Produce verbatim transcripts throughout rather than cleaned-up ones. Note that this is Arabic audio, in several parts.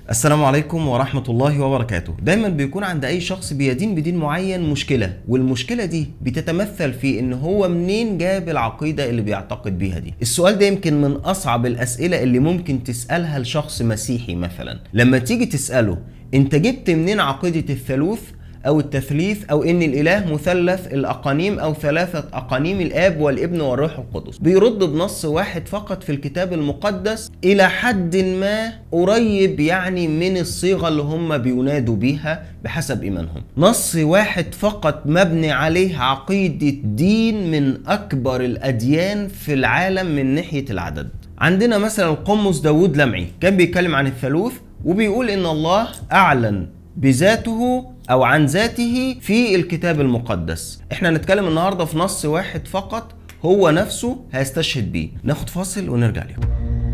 السلام عليكم ورحمة الله وبركاته. دايما بيكون عند اي شخص بيدين بدين معين مشكلة، والمشكلة دي بتتمثل في ان هو منين جاب العقيدة اللي بيعتقد بيها دي. السؤال ده يمكن من اصعب الاسئلة اللي ممكن تسألها لشخص مسيحي. مثلا لما تيجي تسأله انت جبت منين عقيدة الثالوث او التثليث او ان الاله مثلث الاقانيم او ثلاثة اقانيم الاب والابن والروح القدس، بيرد بنص واحد فقط في الكتاب المقدس الى حد ما قريب يعني من الصيغة اللي هم بينادوا بيها بحسب ايمانهم. نص واحد فقط مبني عليه عقيدة دين من اكبر الاديان في العالم من ناحية العدد. عندنا مثلا القمص داود لمعي كان بيتكلم عن الثالوث وبيقول ان الله اعلن بذاته او عن ذاته في الكتاب المقدس. احنا هنتكلم النهارده في نص واحد فقط هو نفسه هيستشهد بيه. ناخد فاصل ونرجع لكم.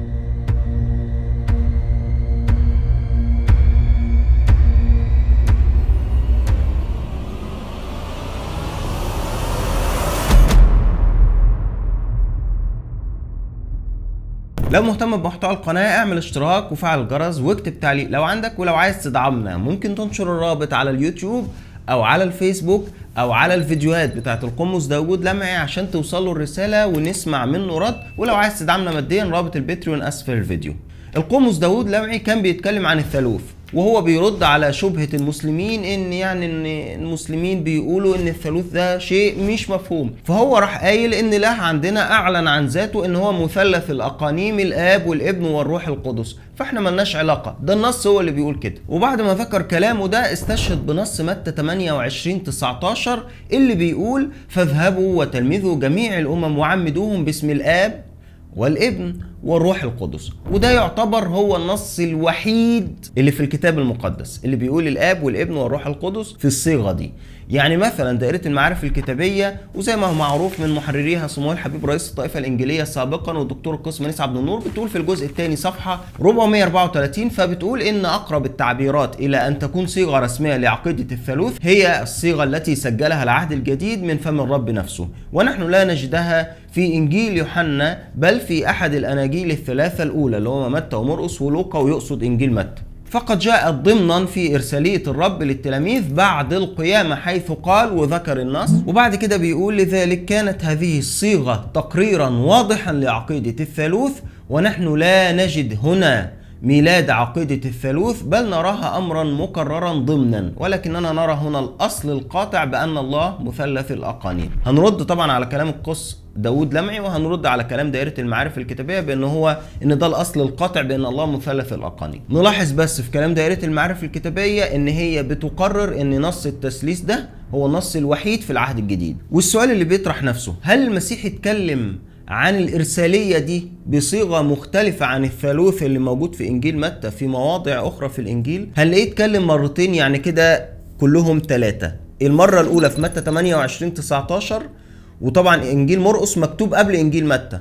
لو مهتم بمحتوى القناة اعمل اشتراك وفعل الجرس واكتب تعليق لو عندك، ولو عايز تدعمنا ممكن تنشر الرابط على اليوتيوب او على الفيسبوك او على الفيديوهات بتاعت القمص داود لمعي عشان توصله الرسالة ونسمع منه رد، ولو عايز تدعمنا ماديا رابط الباتريون اسفل الفيديو. القمص داود لمعي كان بيتكلم عن الثالوث وهو بيرد على شبهة المسلمين ان يعني ان المسلمين بيقولوا ان الثالوث ده شيء مش مفهوم، فهو راح قايل ان الله عندنا اعلن عن ذاته ان هو مثلث الاقانيم الاب والابن والروح القدس، فاحنا ملناش علاقة، ده النص هو اللي بيقول كده. وبعد ما ذكر كلامه ده استشهد بنص متى ثمانية وعشرين تسعتاشر اللي بيقول فاذهبوا وتلمذوا جميع الامم وعمدوهم باسم الاب والابن والروح القدس، وده يعتبر هو النص الوحيد اللي في الكتاب المقدس اللي بيقول الاب والابن والروح القدس في الصيغه دي. يعني مثلا دائره المعارف الكتابيه وزي ما هو معروف من محرريها صموئيل حبيب رئيس الطائفه الانجيليه سابقا والدكتور القسم انيس عبد النور، بتقول في الجزء الثاني صفحه أربعمائة وأربعة وثلاثين فبتقول ان اقرب التعبيرات الى ان تكون صيغه رسميه لعقيده الثالوث هي الصيغه التي سجلها العهد الجديد من فم الرب نفسه، ونحن لا نجدها في انجيل يوحنا بل في احد الاناجيل الثلاثه الاولى اللي هو متى ومرقس ولوقا، ويقصد انجيل متى. فقد جاءت ضمنا في إرسالية الرب للتلاميذ بعد القيامة حيث قال وذكر النص، وبعد كده بيقول لذلك كانت هذه الصيغة تقريرا واضحا لعقيدة الثالوث، ونحن لا نجد هنا ميلاد عقيدة الثالوث بل نراها أمرا مكررا ضمنا، ولكننا نرى هنا الأصل القاطع بأن الله مثلث الأقانيم. هنرد طبعا على كلام القس داود لمعي وهنرد على كلام دائرة المعارف الكتابية بأن هو إن ده الأصل القاطع بأن الله مثلث الأقانيم. نلاحظ بس في كلام دائرة المعارف الكتابية إن هي بتقرر إن نص التثليث ده هو النص الوحيد في العهد الجديد. والسؤال اللي بيطرح نفسه، هل المسيح اتكلم عن الإرسالية دي بصيغة مختلفة عن الثالوث اللي موجود في إنجيل متى في مواضع أخرى في الإنجيل؟ هنلاقيه اتكلم مرتين، يعني كده كلهم ثلاثة. المرة الأولى في متى ثمانية وعشرين تسعتاشر، وطبعا إنجيل مرقس مكتوب قبل إنجيل متى،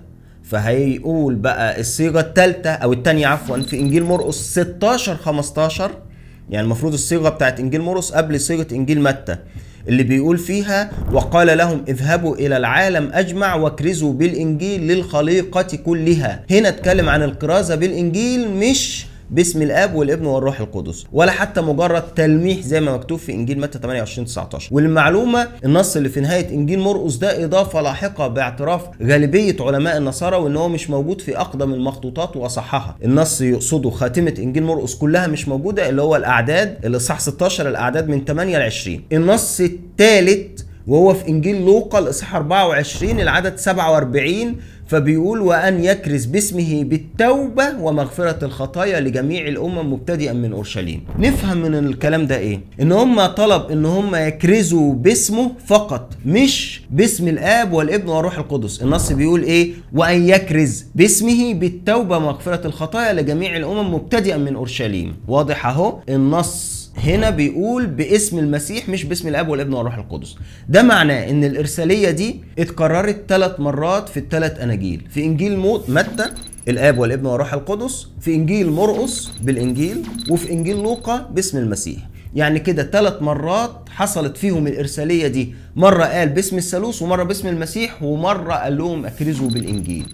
فهيقول بقى الصيغة الثالثة أو الثانية عفوا في إنجيل مرقس ستاشر خمستاشر، يعني المفروض الصيغة بتاعت إنجيل مرقس قبل صيغة إنجيل متى اللي بيقول فيها وقال لهم اذهبوا إلى العالم أجمع واكرزوا بالإنجيل للخليقة كلها. هنا اتكلم عن الكرازة بالإنجيل مش باسم الاب والابن والروح القدس، ولا حتى مجرد تلميح زي ما مكتوب في انجيل متى ثمانية وعشرين تسعتاشر. وللمعلومه النص اللي في نهايه انجيل مرقس ده اضافه لاحقه باعتراف غالبيه علماء النصارى وان هو مش موجود في اقدم المخطوطات واصحها. النص يقصده خاتمه انجيل مرقس كلها مش موجوده، اللي هو الاعداد الاصحاح ستاشر الاعداد من ثمانية ل عشرين. النص الثالث وهو في انجيل لوقا الاصحاح أربعة وعشرين العدد سبعة وأربعين فبيقول وأن يكرز باسمه بالتوبة ومغفرة الخطايا لجميع الأمم مبتدئا من أورشليم. نفهم من الكلام ده إيه؟ إن هم طلب إن هم يكرزوا باسمه فقط مش باسم الآب والابن والروح القدس. النص بيقول إيه؟ وأن يكرز باسمه بالتوبة ومغفرة الخطايا لجميع الأمم مبتدئا من أورشليم. واضح أهو النص هنا بيقول باسم المسيح مش باسم الاب والابن والروح القدس. ده معناه ان الارساليه دي اتكررت ثلاث مرات في الثلاث اناجيل، في انجيل متى الاب والابن والروح القدس، في انجيل مرقس بالانجيل، وفي انجيل لوقا باسم المسيح. يعني كده ثلاث مرات حصلت فيهم الارساليه دي، مره قال باسم الثالوث ومره باسم المسيح ومره قال لهم اكرزوا بالانجيل.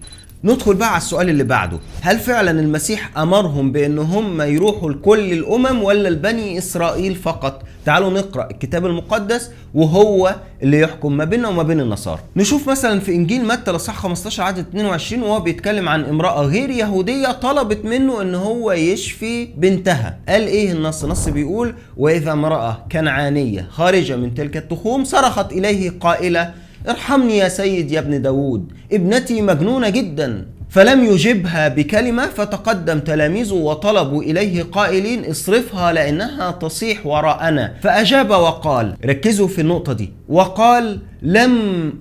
ندخل بقى على السؤال اللي بعده، هل فعلا المسيح امرهم بان هم يروحوا لكل الامم ولا لبني اسرائيل فقط؟ تعالوا نقرأ الكتاب المقدس وهو اللي يحكم ما بيننا وما بين النصارى. نشوف مثلا في انجيل متى الاصحاح خمستاشر عدد اتنين وعشرين وهو بيتكلم عن امرأة غير يهودية طلبت منه ان هو يشفي بنتها. قال ايه النص؟ النص بيقول: واذا امرأة كنعانية خارجة من تلك التخوم صرخت اليه قائلة: ارحمني يا سيد يا ابن داود، ابنتي مجنونة جدا. فلم يجبها بكلمة، فتقدم تلاميذه وطلبوا إليه قائلين: اصرفها لأنها تصيح وراءنا. فأجاب وقال، ركزوا في النقطة دي، وقال: لم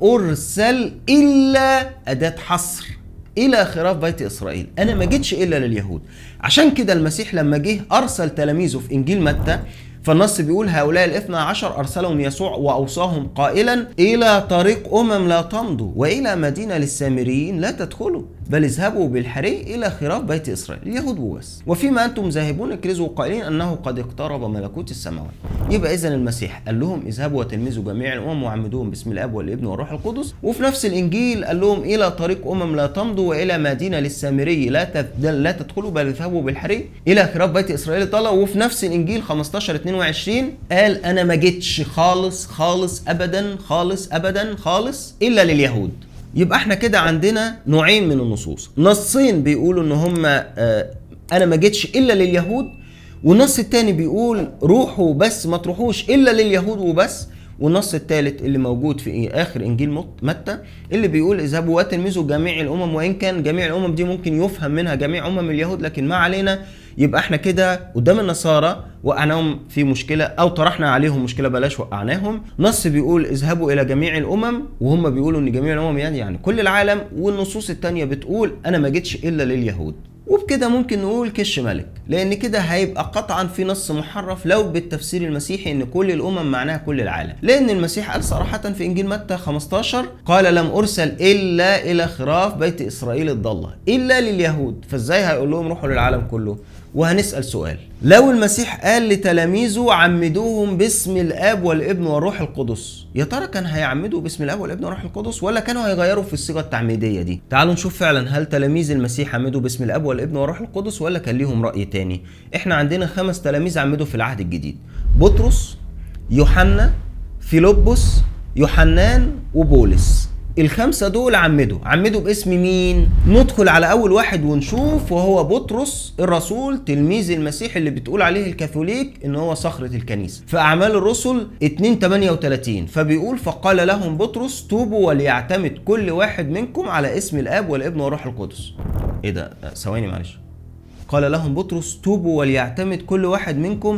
أرسل إلا أداة حصر إلى خراف بيت إسرائيل، أنا ما جيتش إلا لليهود. عشان كده المسيح لما جه أرسل تلاميذه في إنجيل متى، فالنص بيقول: هؤلاء الاثنى عشر أرسلهم يسوع وأوصاهم قائلا: إلى طريق أمم لا تمضوا، وإلى مدينة للسامريين لا تدخلوا، بل اذهبوا بالحري إلى خراف بيت إسرائيل، اليهود وبس. وفيما أنتم ذاهبون اكرزوا قائلين أنه قد اقترب ملكوت السماوات. يبقى إذن المسيح قال لهم: اذهبوا وتلمذوا جميع الأمم وعمدوهم باسم الآب والابن والروح القدس. وفي نفس الإنجيل قال لهم: إلى طريق أمم لا تمضوا، وإلى مدينة للسامري لا لا تدخلوا، بل اذهبوا بالحري إلى خراف بيت إسرائيل طلعوا. وفي نفس الإنجيل خمستاشر اتنين وعشرين قال: أنا ما جيتش خالص خالص أبدا خالص أبدا خالص إلا لليهود. يبقى احنا كده عندنا نوعين من النصوص، نصين بيقولوا ان هم اه انا ما جيتش الا لليهود، والنص التاني بيقول روحوا بس ما تروحوش الا لليهود وبس، والنص الثالث اللي موجود في اخر انجيل متى اللي بيقول: اذهبوا وتلمذوا جميع الامم. وان كان جميع الامم دي ممكن يفهم منها جميع امم اليهود، لكن ما علينا. يبقى احنا كده قدام النصارى وقعناهم في مشكله، او طرحنا عليهم مشكله، بلاش وقعناهم. نص بيقول اذهبوا الى جميع الامم، وهم بيقولوا ان جميع الامم يعني يعني كل العالم، والنصوص الثانيه بتقول انا ما جيتش الا لليهود. وبكده ممكن نقول كش ملك، لان كده هيبقى قطعا في نص محرف لو بالتفسير المسيحي ان كل الامم معناها كل العالم، لان المسيح قال صراحه في انجيل متى خمستاشر قال: لم ارسل الا الى خراف بيت اسرائيل الضاله، الا لليهود. فازاي هيقول لهم روحوا للعالم كله؟ وهنسأل سؤال، لو المسيح قال لتلاميذه عمدوهم باسم الاب والابن والروح القدس، يا ترى كان هيعمدوا باسم الاب والابن والروح القدس ولا كانوا هيغيروا في الصيغه التعميديه دي؟ تعالوا نشوف فعلا هل تلاميذ المسيح عمدوا باسم الاب والابن والروح القدس ولا كان ليهم راي تاني. احنا عندنا خمس تلاميذ عمدوا في العهد الجديد: بطرس، يوحنا، فيلبس، يوحنان، وبولس. الخمسة دول عمدوا عمدوا باسم مين؟ ندخل على أول واحد ونشوف، وهو بطرس الرسول تلميذ المسيح اللي بتقول عليه الكاثوليك إن هو صخرة الكنيسة. في أعمال الرسل اتنين تمانية وتلاتين فبيقول: فقال لهم بطرس: توبوا وليعتمد كل واحد منكم على اسم الآب والابن والروح القدس. إيه ده؟ ثواني معلش. قال لهم بطرس: توبوا وليعتمد كل واحد منكم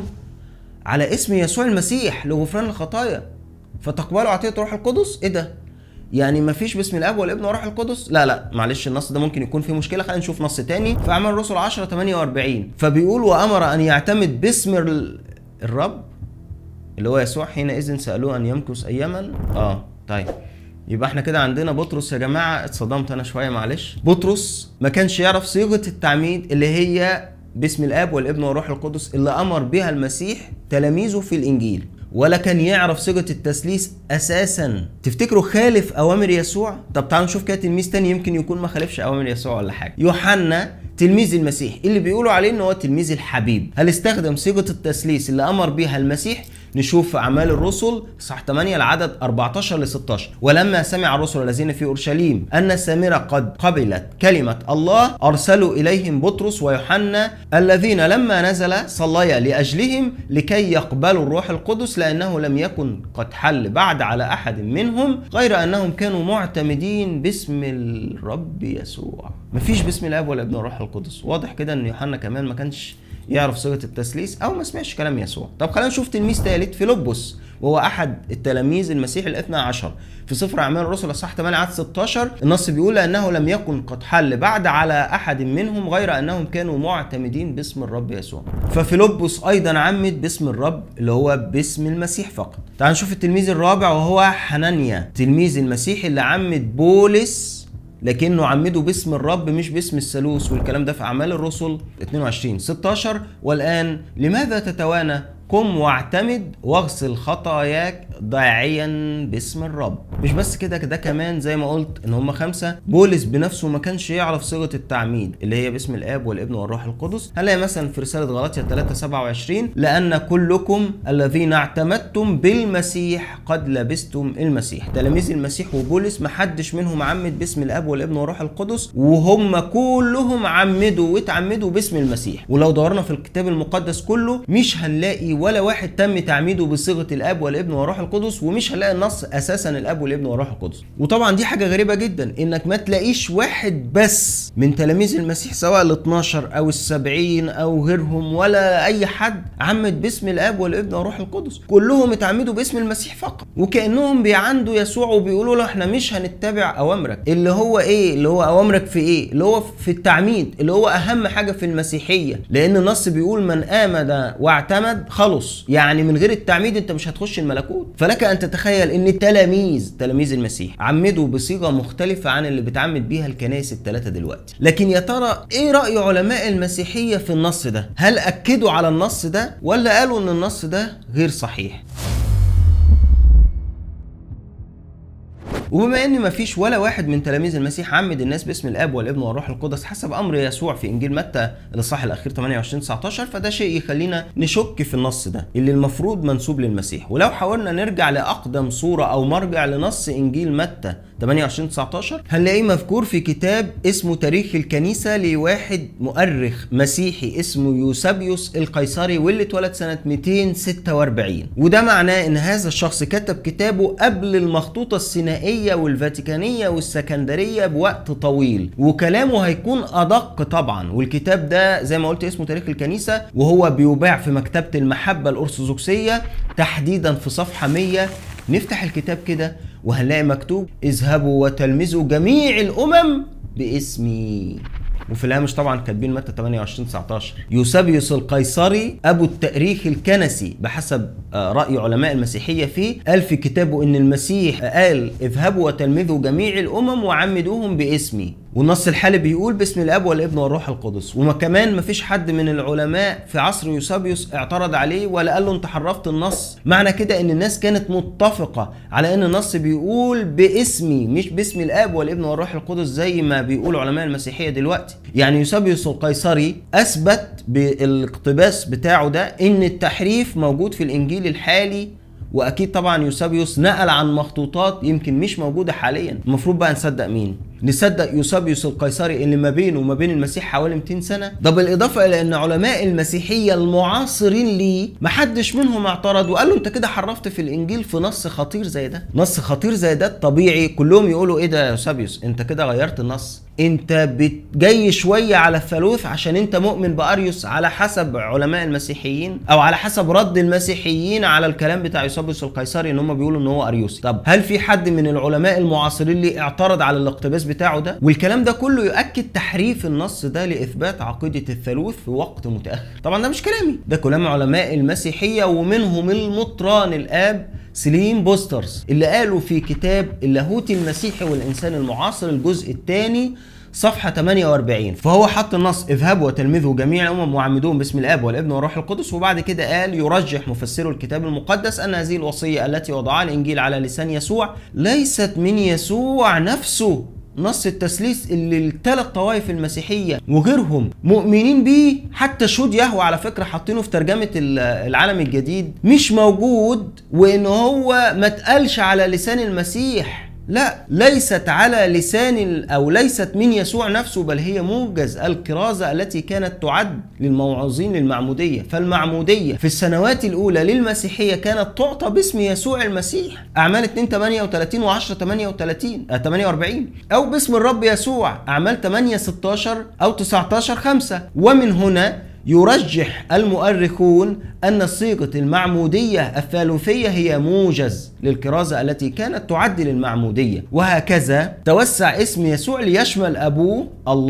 على اسم يسوع المسيح لغفران الخطايا فتقبلوا عطية روح القدس. إيه ده؟ يعني ما فيش باسم الاب والابن والروح القدس؟ لا لا معلش، النص ده ممكن يكون فيه مشكله. خلينا نشوف نص تاني في اعمال الرسل عشرة تمانية واربعين فبيقول: وامر ان يعتمد باسم الرب اللي هو يسوع، حينئذ سالوه ان يمكث اياما. اه طيب، يبقى احنا كده عندنا بطرس. يا جماعه اتصدمت انا شويه معلش. بطرس ما كانش يعرف صيغه التعميد اللي هي باسم الاب والابن والروح القدس اللي امر بها المسيح تلاميذه في الانجيل، ولا كان يعرف صيغه التثليث اساسا. تفتكروا خالف اوامر يسوع؟ طب تعالوا نشوف كده تلميذ تاني يمكن يكون ما خالفش اوامر يسوع ولا حاجه. يوحنا تلميذ المسيح اللي بيقولوا عليه ان هو تلميذ الحبيب، هل استخدم صيغه التثليث اللي امر بها المسيح؟ نشوف في اعمال الرسل صح تمانية العدد اربعتاشر ل ستاشر: ولما سمع الرسل الذين في اورشليم ان السامره قد قبلت كلمه الله ارسلوا اليهم بطرس ويوحنا، الذين لما نزل صليا لاجلهم لكي يقبلوا الروح القدس، لانه لم يكن قد حل بعد على احد منهم غير انهم كانوا معتمدين باسم الرب يسوع. مفيش باسم الاب والابن والروح القدس. واضح كده ان يوحنا كمان ما كانش يعرف صيغه التثليث او ما سمعش كلام يسوع. طب خلينا نشوف تلميذ ثالث، فيلبس، وهو احد التلاميذ المسيح الاثنى عشر. في سفر اعمال الرسل اصحاح تمانية عدد ستاشر النص بيقول: لانه لم يكن قد حل بعد على احد منهم غير انهم كانوا معتمدين باسم الرب يسوع. ففيلبس ايضا عمد باسم الرب اللي هو باسم المسيح فقط. تعال نشوف التلميذ الرابع، وهو حنانيا تلميذ المسيح اللي عمد بولس، لكنه عمده باسم الرب مش باسم الثالوث، والكلام ده في اعمال الرسل اتنين وعشرين ستاشر: والان لماذا تتوانى؟ قم واعتمد واغسل خطاياك داعيا باسم الرب. مش بس كده، ده كمان زي ما قلت ان هم خمسه. بولس بنفسه ما كانش يعرف صيغه التعميد اللي هي باسم الاب والابن والروح القدس. هنلاقي مثلا في رساله غلاطيا ثلاثة سبعة وعشرين لان كلكم الذين اعتمدتم بالمسيح قد لبستم المسيح. تلاميذ المسيح وبولس ما حدش منهم عمد باسم الاب والابن والروح القدس، وهم كلهم عمدوا واتعمدوا باسم المسيح. ولو دورنا في الكتاب المقدس كله مش هنلاقي ولا واحد تم تعميده بصيغه الاب والابن والروح القدس، ومش هنلاقي النص اساسا الاب والابن والروح القدس. وطبعا دي حاجه غريبه جدا انك ما تلاقيش واحد بس من تلاميذ المسيح سواء ال اتناشر او السبعين او غيرهم ولا اي حد عمد باسم الاب والابن والروح القدس. كلهم اتعمدوا باسم المسيح فقط، وكانهم بيعندوا يسوع وبيقولوا له احنا مش هنتبع اوامرك. اللي هو ايه؟ اللي هو اوامرك في ايه؟ اللي هو في التعميد، اللي هو اهم حاجه في المسيحيه، لان النص بيقول من امن واعتمد خلص، يعني من غير التعميد انت مش هتخش الملكوت. فلك ان تتخيل ان التلاميذ تلاميذ المسيح عمدوا بصيغه مختلفه عن اللي بتعمد بيها الكنائس الثلاثه دلوقتي. لكن يا ترى ايه راي علماء المسيحيه في النص ده؟ هل اكدوا على النص ده ولا قالوا ان النص ده غير صحيح؟ وبما ان مفيش ولا واحد من تلاميذ المسيح عمد الناس باسم الاب والابن والروح القدس حسب امر يسوع في انجيل متى الاصحاح الاخير ثمانية وعشرين تسعتاشر، فده شيء يخلينا نشك في النص ده اللي المفروض منسوب للمسيح. ولو حاولنا نرجع لاقدم صوره او مرجع لنص انجيل متى ثمانية وعشرين تسعتاشر هنلاقيه مذكور في كتاب اسمه تاريخ الكنيسه لواحد مؤرخ مسيحي اسمه يوسابيوس القيصري، واللي اتولد سنه مئتين وستة وأربعين. وده معناه ان هذا الشخص كتب كتابه قبل المخطوطه السينائيه والفاتيكانيه والسكندريه بوقت طويل، وكلامه هيكون ادق طبعا. والكتاب ده زي ما قلت اسمه تاريخ الكنيسه، وهو بيباع في مكتبه المحبه الارثوذكسيه تحديدا في صفحه مية. نفتح الكتاب كده وهنلاقي مكتوب اذهبوا وتلمذوا جميع الامم باسمي، وفي الهامش طبعا كاتبين متى ثمانية وعشرين تسعتاشر. يوسابيوس القيصري ابو التاريخ الكنسي بحسب راي علماء المسيحيه فيه قال في كتابه ان المسيح قال اذهبوا وتلمذوا جميع الامم وعمدوهم باسمي، والنص الحالي بيقول باسم الاب والابن والروح القدس. وما كمان مفيش حد من العلماء في عصر يوسابيوس اعترض عليه ولا قال له انت حرفت النص. معنى كده ان الناس كانت متفقه على ان النص بيقول باسمي مش باسم الاب والابن والروح القدس زي ما بيقول علماء المسيحيه دلوقتي. يعني يوسابيوس القيصري اثبت بالاقتباس بتاعه ده ان التحريف موجود في الانجيل الحالي، واكيد طبعا يوسابيوس نقل عن مخطوطات يمكن مش موجوده حاليا. المفروض بقى نصدق مين؟ نصدق يوسابيوس القيصري اللي ما بينه وما بين المسيح حوالي مئتين سنه؟ ده بالاضافه الى ان علماء المسيحيه المعاصرين ليه ما حدش منهم اعترض وقال له انت كده حرفت في الانجيل في نص خطير زي ده. نص خطير زي ده طبيعي كلهم يقولوا ايه ده يا يوسابيوس انت كده غيرت النص، انت بتجي شويه على الثالوث عشان انت مؤمن باريوس على حسب علماء المسيحيين او على حسب رد المسيحيين على الكلام بتاع يوسابيوس القيصري ان هم بيقولوا ان هو اريوسي. طب هل في حد من العلماء المعاصرين اللي اعترض على الاقتباس بتاعه ده؟ والكلام ده كله يؤكد تحريف النص ده لاثبات عقيده الثالوث في وقت متاخر. طبعا ده مش كلامي، ده كلام علماء المسيحيه ومنهم المطران الاب سليم بوسترز اللي قالوا في كتاب اللاهوت المسيحي والانسان المعاصر الجزء الثاني صفحه ثمانية وأربعين. فهو حط النص اذهبوا وتلمذوا جميع الامم وعمدوهم باسم الاب والابن والروح القدس، وبعد كده قال يرجح مفسرو الكتاب المقدس ان هذه الوصيه التي وضعها الانجيل على لسان يسوع ليست من يسوع نفسه. نص التثليث اللي الثلاث طوائف المسيحيه وغيرهم مؤمنين بيه، حتى شهود يهوه على فكره حاطينه في ترجمه العالم الجديد، مش موجود، وان هو ما اتقالش على لسان المسيح. لا، ليست على لسان او ليست من يسوع نفسه، بل هي موجز الكرازه التي كانت تعد للموعظين للمعموديه. فالمعموديه في السنوات الاولى للمسيحيه كانت تعطى باسم يسوع المسيح، اعمال اتنين ثمانية وثلاثين وعشرة ثمانية وثلاثين ثمانية وأربعين، او باسم الرب يسوع اعمال ثمانية ستاشر او تسعتاشر خمسة. ومن هنا يرجح المؤرخون أن صيغة المعمودية الثالوثية هي موجز للكرازة التي كانت تعد للمعمودية، وهكذا توسع اسم يسوع ليشمل أبوه الله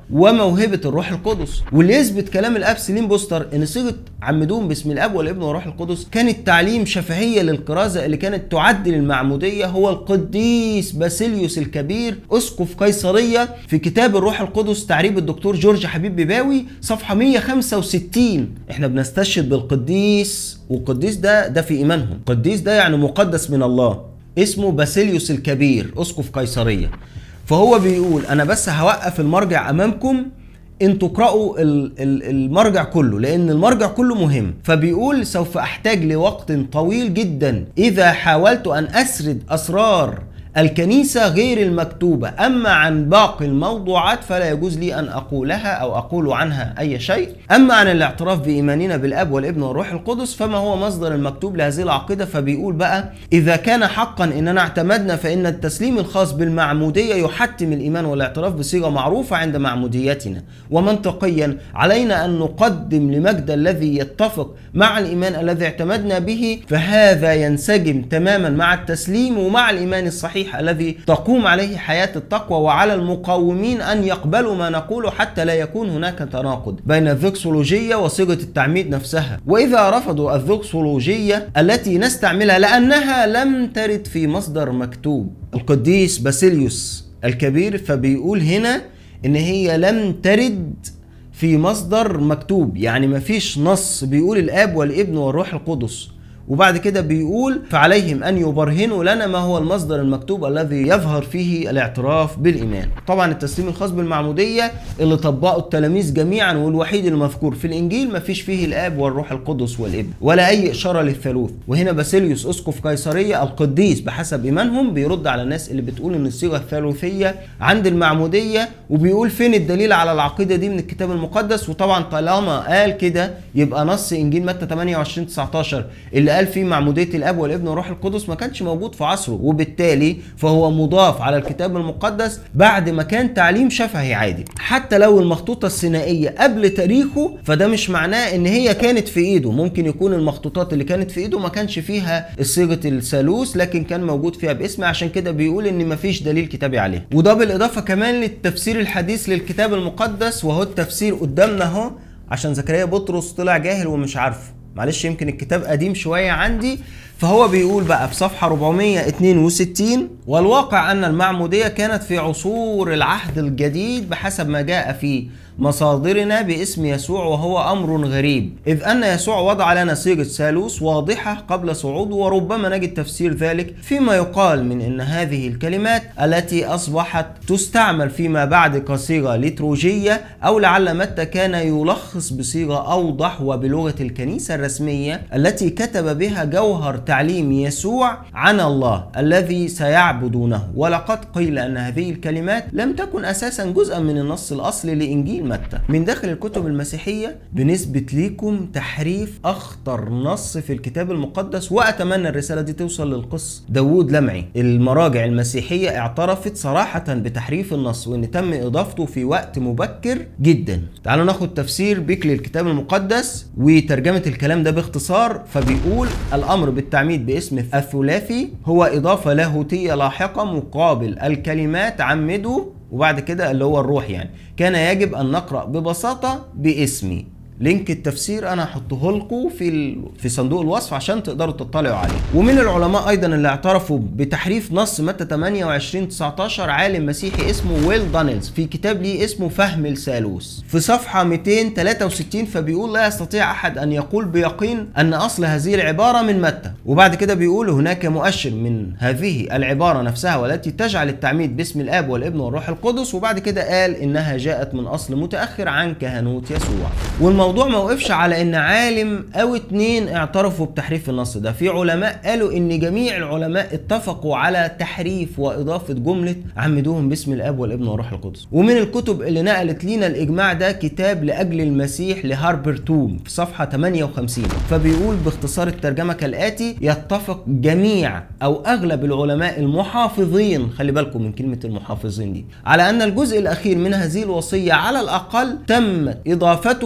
وموهبة الروح القدس. واللي يثبت كلام الاب سليم بوستر ان صيغة عمدوهم باسم الاب والابن والروح القدس كانت تعليم شفهية للكرازة اللي كانت تعدل المعمودية هو القديس باسيليوس الكبير اسقف قيصرية في كتاب الروح القدس تعريب الدكتور جورج حبيب بيباوي صفحة مية وخمسة وستين. احنا بنستشهد بالقديس، والقديس ده ده في ايمانهم، القديس ده يعني مقدس من الله، اسمه باسيليوس الكبير اسقف قيصرية. فهو بيقول انا بس هوقف المرجع امامكم، انتوا اقرأوا المرجع كله لان المرجع كله مهم. فبيقول سوف احتاج لوقت طويل جدا اذا حاولت ان اسرد اسرار الكنيسة غير المكتوبة، أما عن باقي الموضوعات فلا يجوز لي أن أقولها أو أقول عنها أي شيء. أما عن الاعتراف بإيماننا بالأب والابن والروح القدس فما هو مصدر المكتوب لهذه العقيدة. فبيقول بقى إذا كان حقا إننا اعتمدنا فإن التسليم الخاص بالمعمودية يحتم الإيمان والاعتراف بصيغة معروفة عند معموديتنا، ومنطقيا علينا أن نقدم لمجد الذي يتفق مع الإيمان الذي اعتمدنا به، فهذا ينسجم تماما مع التسليم ومع الإيمان الصحيح الذي تقوم عليه حياة التقوى. وعلى المقاومين أن يقبلوا ما نقوله حتى لا يكون هناك تناقض بين الذوكسولوجية وصيغة التعميد نفسها. وإذا رفضوا الذوكسولوجية التي نستعملها لأنها لم ترد في مصدر مكتوب، القديس باسيليوس الكبير فبيقول هنا إن هي لم ترد في مصدر مكتوب، يعني مفيش نص بيقول الآب والابن والروح القدس. وبعد كده بيقول فعليهم أن يبرهنوا لنا ما هو المصدر المكتوب الذي يظهر فيه الاعتراف بالإيمان. طبعا التسليم الخاص بالمعمودية اللي طبقوا التلاميذ جميعا والوحيد المذكور في الإنجيل ما فيش فيه الآب والروح القدس والابن ولا أي إشارة للثالوث. وهنا باسيليوس أسقف قيصرية القديس بحسب إيمانهم بيرد على الناس اللي بتقول إن الصيغة الثالوثية عند المعمودية، وبيقول فين الدليل على العقيدة دي من الكتاب المقدس. وطبعا طالما قال كده يبقى نص إنجيل متى ثمانية وعشرين تسعتاشر اللي قال فيه معمودية الاب والابن والروح القدس ما كانش موجود في عصره، وبالتالي فهو مضاف على الكتاب المقدس بعد ما كان تعليم شفهي عادي. حتى لو المخطوطة السينائية قبل تاريخه فده مش معناه ان هي كانت في ايده، ممكن يكون المخطوطات اللي كانت في ايده ما كانش فيها صيغة الثالوث لكن كان موجود فيها باسم، عشان كده بيقول ان ما فيش دليل كتابي عليه. وده بالاضافة كمان للتفسير الحديث للكتاب المقدس، وهو التفسير قدامنا اهو، عشان زكريا بطرس طلع جاهل ومش عارفه، معلش يمكن الكتاب قديم شوية عندي. فهو بيقول بقى في صفحة أربعمية واتنين وستين والواقع أن المعمودية كانت في عصور العهد الجديد بحسب ما جاء في مصادرنا باسم يسوع، وهو أمر غريب إذ أن يسوع وضع لنا صيغة ثالوث واضحة قبل صعوده، وربما نجد تفسير ذلك فيما يقال من أن هذه الكلمات التي أصبحت تستعمل فيما بعد كصيغة ليتروجية، أو لعل متى كان يلخص بصيغة أوضح وبلغة الكنيسة الرسمية التي كتب بها جوهر تعليم يسوع عن الله الذي سيعبدونه. ولقد قيل أن هذه الكلمات لم تكن أساسا جزءا من النص الأصلي لإنجيل متى. من داخل الكتب المسيحية بنثبت ليكم تحريف أخطر نص في الكتاب المقدس، وأتمنى الرسالة دي توصل للقس داوود لمعي. المراجع المسيحية اعترفت صراحة بتحريف النص وإن تم إضافته في وقت مبكر جدا. تعالوا ناخد تفسير بيك للكتاب المقدس وترجمة الكلام ده باختصار. فبيقول الأمر بالتعميد باسم الثلاثي هو إضافة لاهوتية لاحقة مقابل الكلمات عمدوا، وبعد كده اللي هو الروح، يعني كان يجب أن نقرأ ببساطة باسمي. لينك التفسير انا هحطه لكم في ال... في صندوق الوصف عشان تقدروا تطلعوا عليه. ومن العلماء ايضا اللي اعترفوا بتحريف نص متى ثمانية وعشرين تسعتاشر عالم مسيحي اسمه ويل دانيلز في كتاب ليه اسمه فهم الثالوث في صفحه مئتين وثلاثة وستين. فبيقول لا يستطيع احد ان يقول بيقين ان اصل هذه العباره من متى. وبعد كده بيقول هناك مؤشر من هذه العباره نفسها والتي تجعل التعميد باسم الاب والابن والروح القدس. وبعد كده قال انها جاءت من اصل متاخر عن كهنوت يسوع. والموضوع ما وقفش على ان عالم او اتنين اعترفوا بتحريف النص ده. في علماء قالوا ان جميع العلماء اتفقوا على تحريف واضافه جمله عمدوهم باسم الاب والابن والروح القدس. ومن الكتب اللي نقلت لينا الاجماع ده كتاب لاجل المسيح لهاربر توم في صفحه ثمانية وخمسين. فبيقول باختصار الترجمه كالاتي: يتفق جميع او اغلب العلماء المحافظين، خلي بالكم من كلمه المحافظين دي، على ان الجزء الاخير من هذه الوصيه على الاقل تم اضافته لاحقا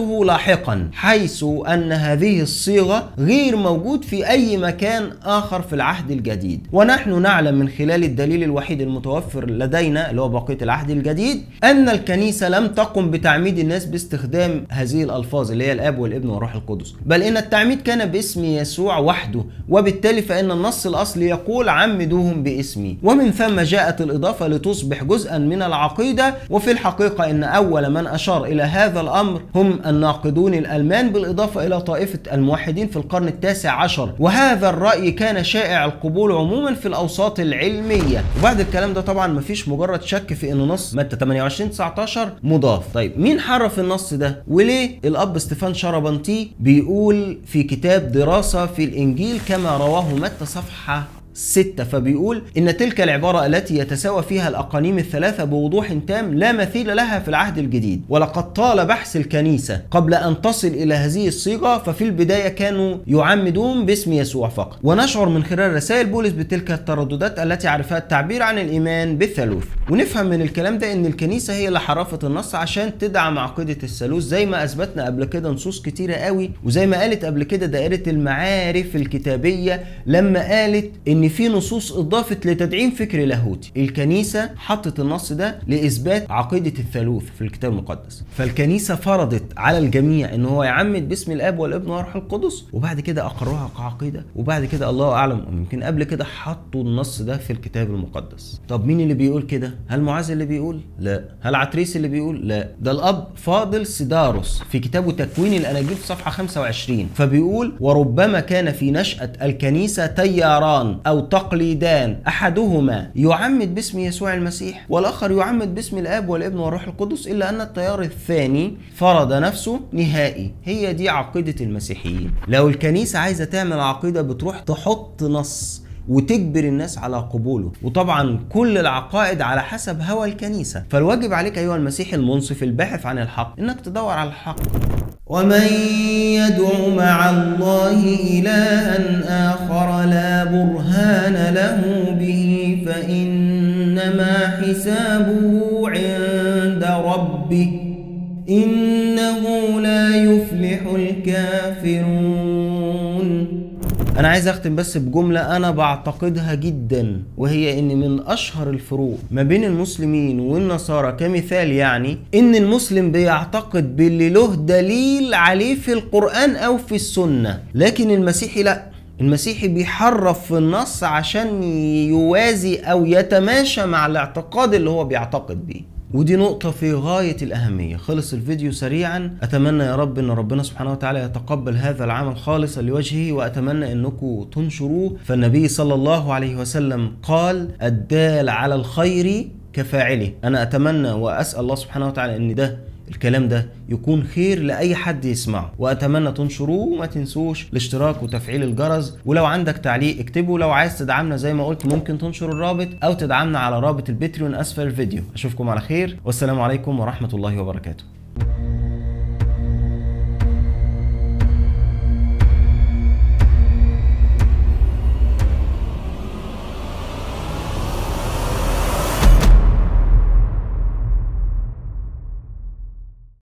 لاحقا، حيث أن هذه الصيغة غير موجود في أي مكان آخر في العهد الجديد. ونحن نعلم من خلال الدليل الوحيد المتوفر لدينا اللي هو بقية العهد الجديد أن الكنيسة لم تقم بتعميد الناس باستخدام هذه الألفاظ اللي هي الآب والابن والروح القدس، بل إن التعميد كان باسم يسوع وحده، وبالتالي فإن النص الأصلي يقول عمدوهم باسمي، ومن ثم جاءت الإضافة لتصبح جزءا من العقيدة. وفي الحقيقة إن أول من أشار إلى هذا الأمر هم الناقدون الألمان، بالإضافة إلى طائفة الموحدين في القرن التاسع عشر، وهذا الرأي كان شائع القبول عموما في الأوساط العلمية. وبعد الكلام ده طبعا مفيش مجرد شك في إن نص متى ثمانية وعشرين تسعتاشر مضاف. طيب مين حرف النص ده وليه؟ الأب ستيفان شربنتي بيقول في كتاب دراسة في الإنجيل كما رواه متى صفحة ستة، فبيقول إن تلك العبارة التي يتساوى فيها الأقانيم الثلاثة بوضوح تام لا مثيل لها في العهد الجديد. ولقد طال بحث الكنيسة قبل أن تصل إلى هذه الصيغة، ففي البداية كانوا يعمدون باسم يسوع فقط، ونشعر من خلال رسائل بولس بتلك الترددات التي عرفها التعبير عن الإيمان بالثالوث. ونفهم من الكلام ده إن الكنيسة هي اللي حرفت النص عشان تدعم عقيدة الثالوث، زي ما أثبتنا قبل كده نصوص كتيرة قوي، وزي ما قالت قبل كده دائرة المعارف الكتابية لما قالت إن في نصوص اضافت لتدعيم فكر لاهوتي. الكنيسه حطت النص ده لاثبات عقيده الثالوث في الكتاب المقدس، فالكنيسه فرضت على الجميع ان هو يعمد باسم الاب والابن والروح القدس، وبعد كده اقروها كعقيده، وبعد كده الله اعلم يمكن قبل كده حطوا النص ده في الكتاب المقدس. طب مين اللي بيقول كده؟ هل معاذ اللي بيقول؟ لا. هل عتريس اللي بيقول؟ لا. ده الاب فاضل سيداروس في كتابه تكوين الاناجيل في صفحه خمسة وعشرين، فبيقول وربما كان في نشأة الكنيسه تياران أو تقليدان، أحدهما يعمد باسم يسوع المسيح والآخر يعمد باسم الآب والابن والروح القدس، إلا أن التيار الثاني فرض نفسه نهائي. هي دي عقيدة المسيحيين. لو الكنيسة عايزة تعمل عقيدة بتروح تحط نص وتجبر الناس على قبوله، وطبعا كل العقائد على حسب هوى الكنيسة. فالواجب عليك أيها المسيحي المنصف الباحث عن الحق إنك تدور على الحق. ومن يدع مع الله إلها آخر لا برهان له به فإنما حسابه عند ربه إنه لا يفلح الكافرون. أنا عايز أختم بس بجملة أنا بعتقدها جدا، وهي إن من أشهر الفروق ما بين المسلمين والنصارى كمثال، يعني إن المسلم بيعتقد باللي له دليل عليه في القرآن أو في السنة، لكن المسيحي لأ. المسيحي بيحرف في النص عشان يوازي أو يتماشى مع الاعتقاد اللي هو بيعتقد بيه، ودي نقطة في غاية الأهمية. خلص الفيديو سريعا، أتمنى يا رب أن ربنا سبحانه وتعالى يتقبل هذا العمل خالصا لوجهه، وأتمنى أنكم تنشروه. فالنبي صلى الله عليه وسلم قال الدال على الخير كفاعله. أنا أتمنى وأسأل الله سبحانه وتعالى أن ده الكلام ده يكون خير لأي حد يسمعه، وأتمنى تنشروه، وما تنسوش الاشتراك وتفعيل الجرس. ولو عندك تعليق اكتبه. لو عايز تدعمنا زي ما قلت ممكن تنشر الرابط أو تدعمنا على رابط الباتريون أسفل الفيديو. أشوفكم على خير، والسلام عليكم ورحمة الله وبركاته.